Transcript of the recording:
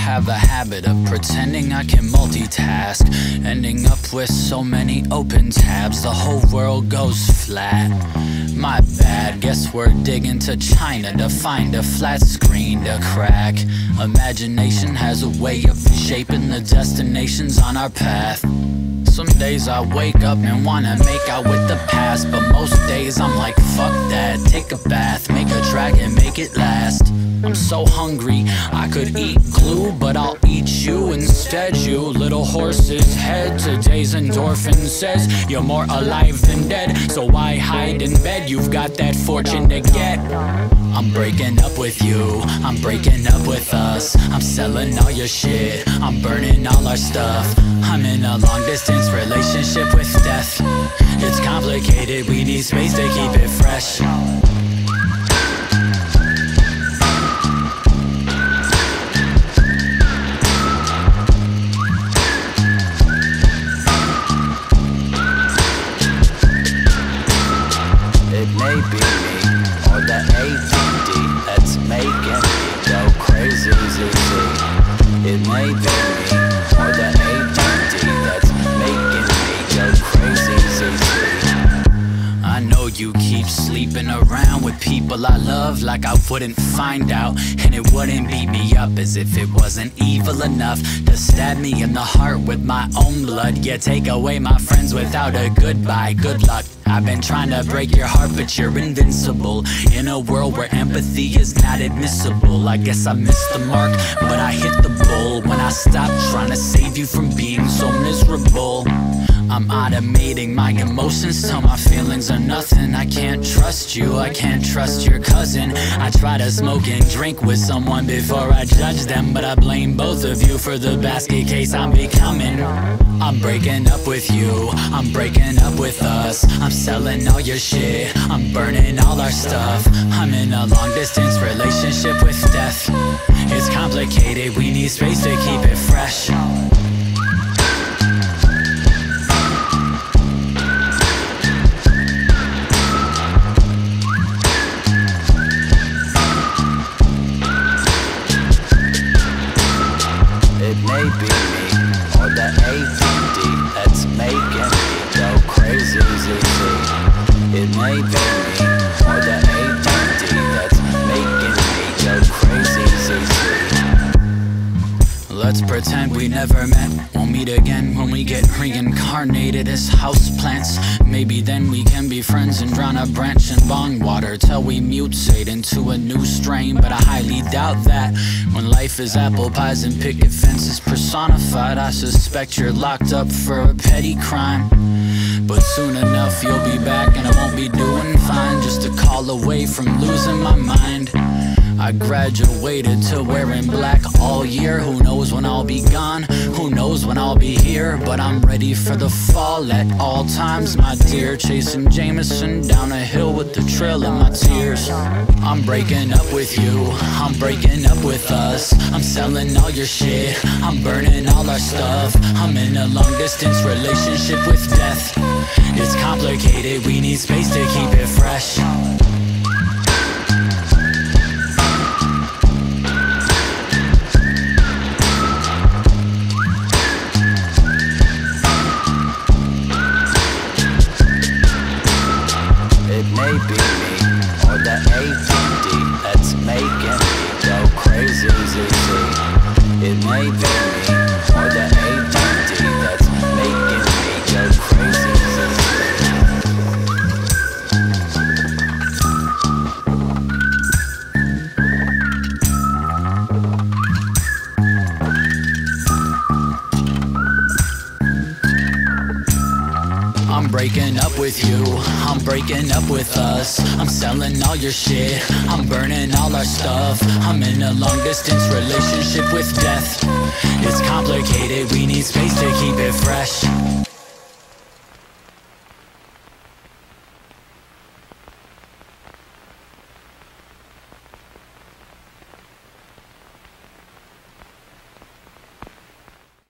have a habit of pretending I can multitask, ending up with so many open tabs, the whole world goes flat. My bad, guess we're digging to China to find a flat screen to crack. Imagination has a way of shaping the destinations on our path. Some days I wake up and wanna make out with the past, but most days I'm like, fuck that, take a bath, make a track and make it last. I'm so hungry, I could eat glue, but I'll eat you instead, you little horse's head. Today's endorphin says you're more alive than dead, so why hide in bed? You've got that fortune to get. I'm breaking up with you, I'm breaking up with us, I'm selling all your shit, I'm burning all our stuff. I'm in a long distance relationship with death. It's complicated, we need space to keep it fresh. It may be me, or the ADD that's making me go crazy, It may be me, or the ADD that's making me go crazy, I know you keep sleeping around with people I love like I wouldn't find out, and it wouldn't beat me up as if it wasn't evil enough to stab me in the heart with my own blood. Yeah, take away my friends without a goodbye, good luck. I've been trying to break your heart, but you're invincible. In a world where empathy is not admissible, I guess I missed the mark, but I hit the bull when I stopped trying to save you from being so miserable. I'm automating my emotions till my feelings are nothing. I can't trust you, I can't trust your cousin. I try to smoke and drink with someone before I judge them, but I blame both of you for the basket case I'm becoming. I'm breaking up with you, I'm breaking up with us, I'm selling all your shit, I'm burning all our stuff. I'm in a long distance relationship with death. It's complicated, we need space to keep it fresh. It may be me, or the ADD that's making me go crazy, It may be me, or the ADD that's making me go crazy, Let's pretend we never met, we'll meet again when we get reincarnated as houseplants. Maybe then we can be friends and drown a branch in bong water till we mutate into a new strain, but I highly doubt that. When life is apple pies and picket fences personified, I suspect you're locked up for a petty crime. But soon enough you'll be back and I won't be doing fine, just a call away from losing my mind. I graduated to wearing black all year. Who knows when I'll be gone, who knows when I'll be here, but I'm ready for the fall at all times, my dear. Chasing Jameson down a hill with the trail in my tears. I'm breaking up with you, I'm breaking up with us, I'm selling all your shit, I'm burning all our stuff. I'm in a long distance relationship with death. It's complicated, we need space to keep it fresh. It may be me, or the ADD that's making me go crazy, It may be me, or the ADD that's making me go crazy, I'm breaking up with you, I'm breaking up with us, I'm selling all your shit, I'm burning all our stuff. I'm in a long distance relationship with death. It's complicated, we need space to keep it fresh.